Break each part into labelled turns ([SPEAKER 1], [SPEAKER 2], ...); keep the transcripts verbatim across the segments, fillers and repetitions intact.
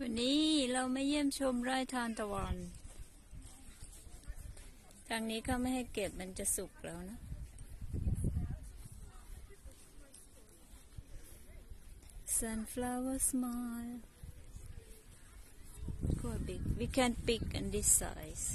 [SPEAKER 1] วันนี้เรามาเยี่ยมชมไร่ทานตะวันทางนี้ก็ไม่ให้เก็บมันจะสุกแล้วนะ Sunflower smile quite big. We can pick in this size.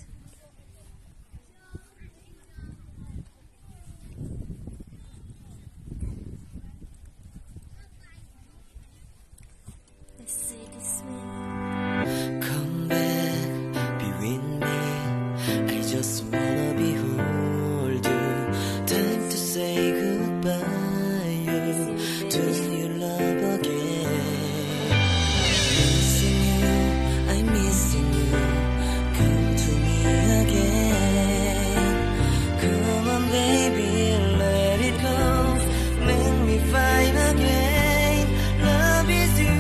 [SPEAKER 1] Let's see this way.
[SPEAKER 2] Come back, be with me. I just wanna behold you. Time to say goodbye. You do your love again. Missing you, I'm missing you. Come to me again. Come on, baby, let it go. Make me fine again. Love is you.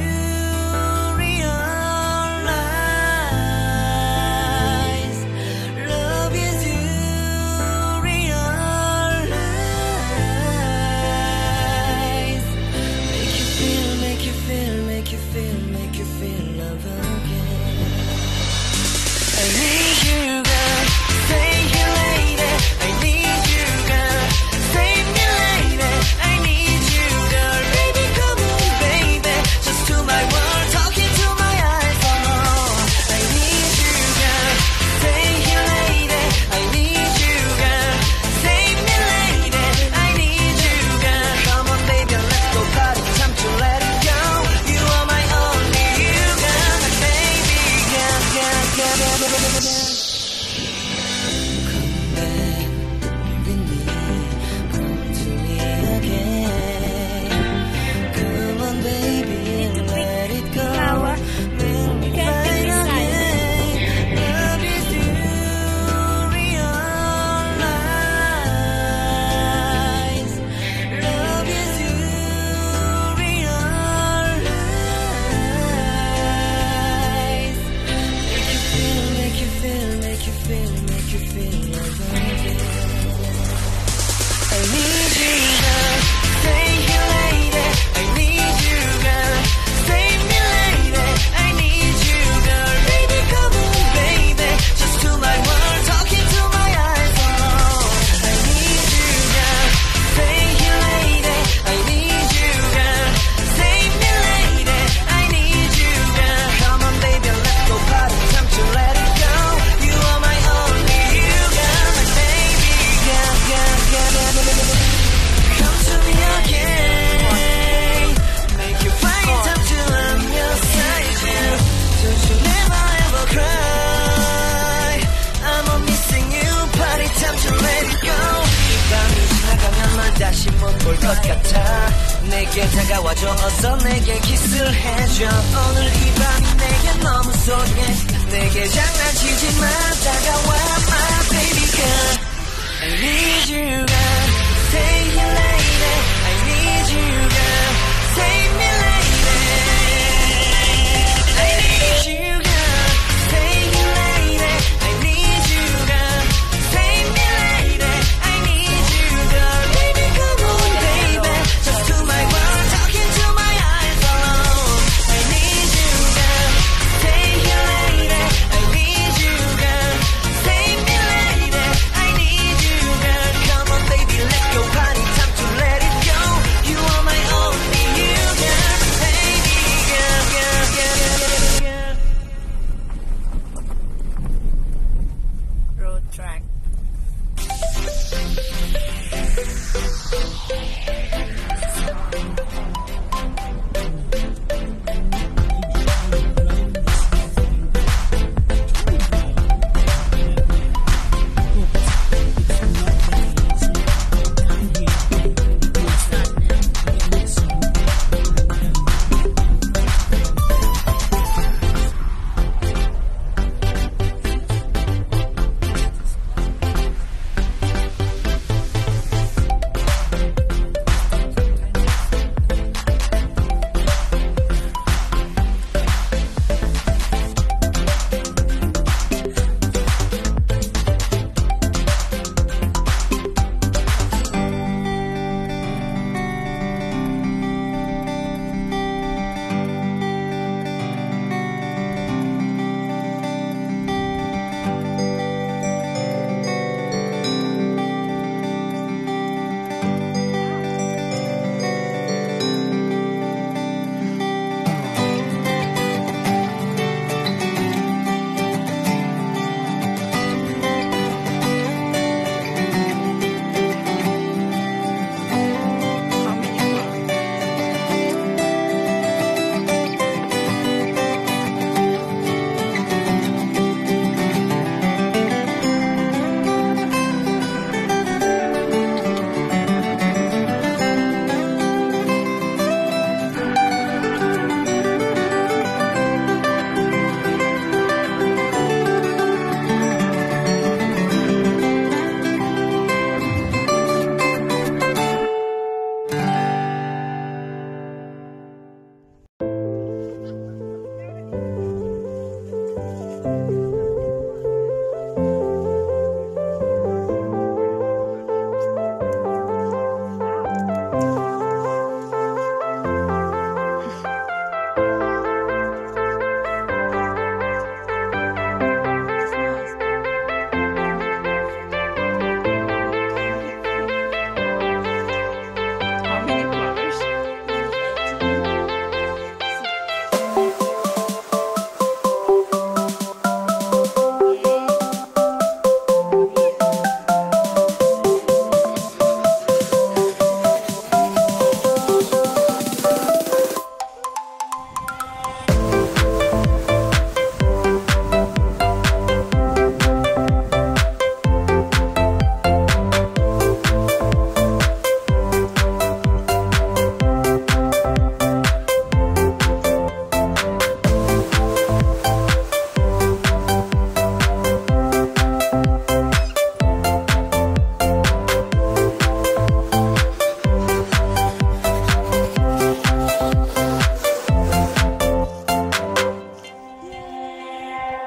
[SPEAKER 2] 다시 못 볼 것 같아 내게 다가와줘 어서 내게 키스를 해줘 오늘 이 밤이 내게 너무 소중해 내게 장난치지 마 다가와 my baby girl I need you girl Say you lady I need you girl Save me lady I need you girl Say you lady I need you girl Save me lady I need you girl Baby come on baby Just to my world Talking to my eyes alone I need you girl Say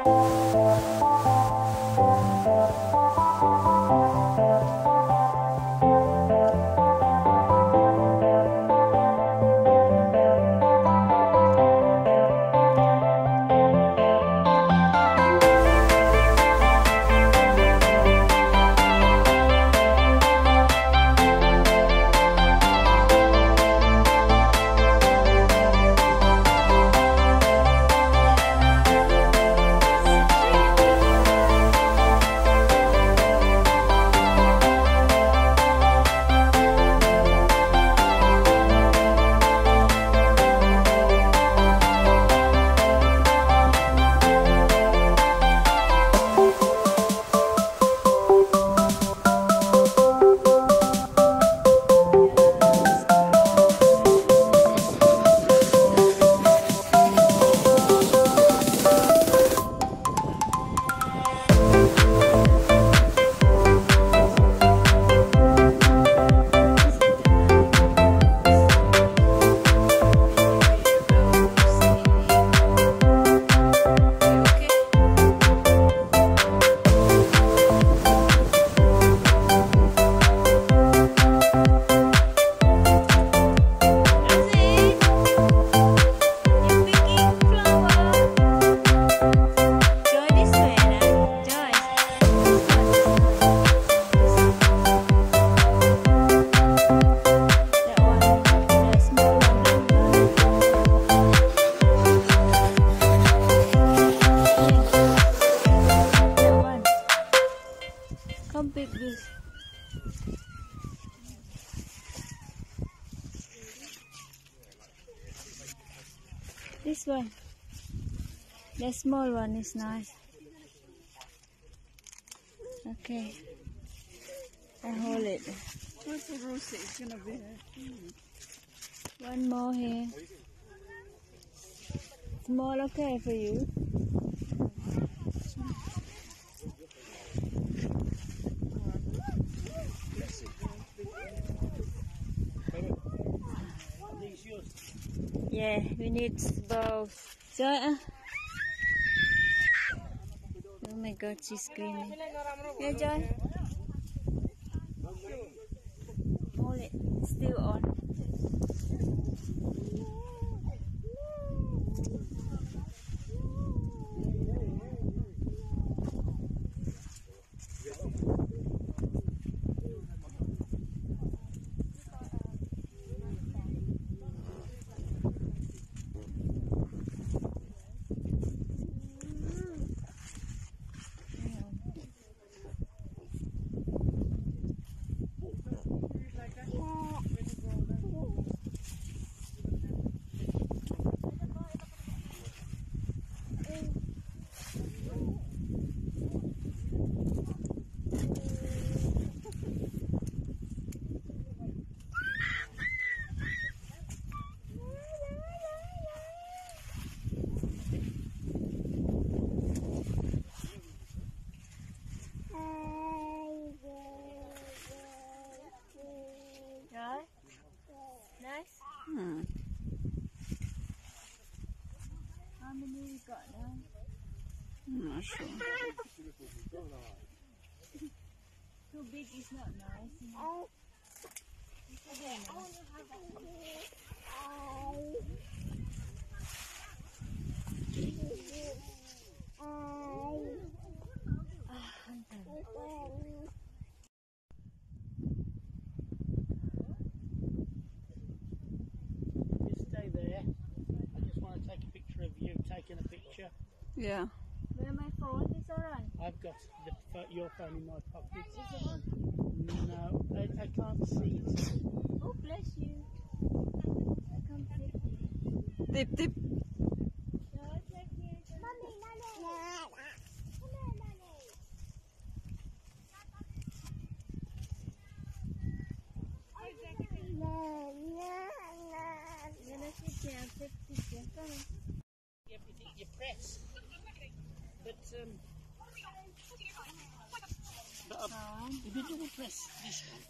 [SPEAKER 1] This one. The small one is nice. Okay. I hold it.
[SPEAKER 3] What's the Rosie? It's gonna be here.
[SPEAKER 1] One more here. Small okay for you? Yeah, we need both. So, uh, oh my God, she's screaming. Yeah, Joy. Hold it. Still on. Nice.
[SPEAKER 3] Hmm.
[SPEAKER 1] How many you got now?
[SPEAKER 3] I'm not sure.
[SPEAKER 1] Too big is not nice. You know?
[SPEAKER 4] A picture.
[SPEAKER 3] Yeah.
[SPEAKER 1] Where my phone is alright.
[SPEAKER 4] I've got the, pho- your phone in my pocket. No, I, I can't see it.
[SPEAKER 1] Oh, bless you. I can't see it.
[SPEAKER 3] Tip, tip.
[SPEAKER 4] You, you press. But, um, but uh, if you double press this one.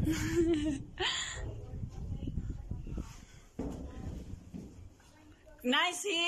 [SPEAKER 3] Nice here.